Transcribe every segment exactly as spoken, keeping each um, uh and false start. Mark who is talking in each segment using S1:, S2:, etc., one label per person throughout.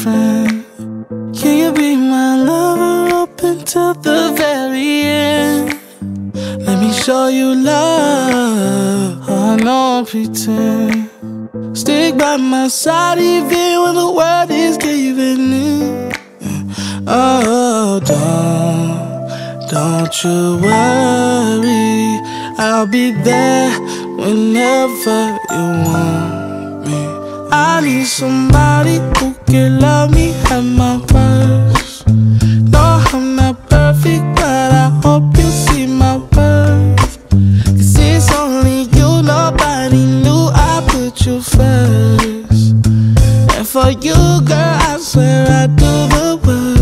S1: friend? Can you be my lover up until the very end? Let me show you love. I don't pretend. Stick by my side even when the world is giving in. Oh, don't, don't you worry. I'll be there whenever you want me. I need somebody who can love me at my worst. No, I'm not perfect, but I hope you see my worth. Cause it's only you, nobody knew I put you first. And for you, girl, I swear I do the worst.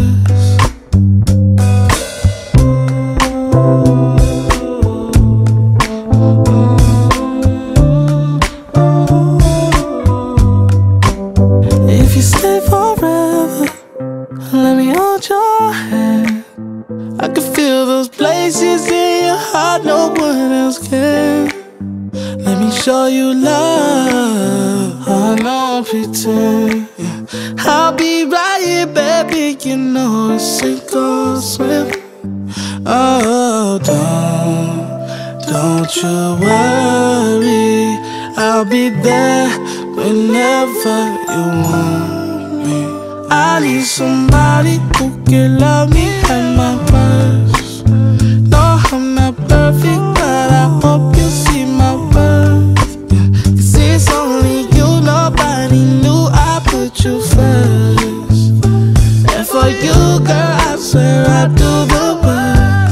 S1: If you stay forever, let me hold your hand. I can feel those places in your heart no one else can. Let me show you love. I don't pretend. Yeah. I'll be right here, baby. You know it's sink or swim. Oh, don't, don't you worry. I'll be there whenever you want me. I need somebody who can love me at my worst. No, I'm not perfect, but I hope you see my worth. Yeah. Cause it's only you, nobody knew I put you first. And for you, girl, I swear I do the worst.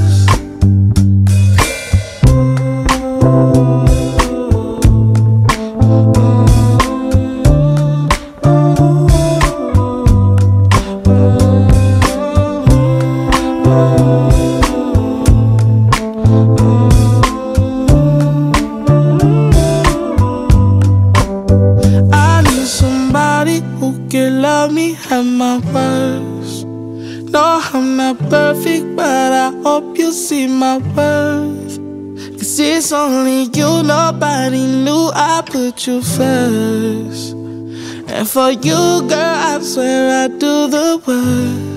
S1: At my worst. No, I'm not perfect, but I hope you see my worth. Cause it's only you, nobody knew I put you first. And for you, girl, I swear I do the worst.